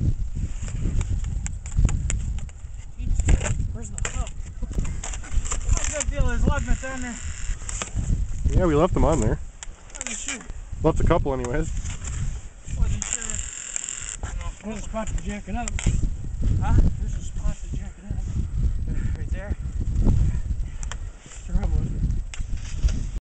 Where's the hook? How's that deal? Is Ludman down there? Yeah, we left them on there. Wasn't sure. Left a couple anyways. Wasn't sure. I don't know. What a spot to jack it up. Huh?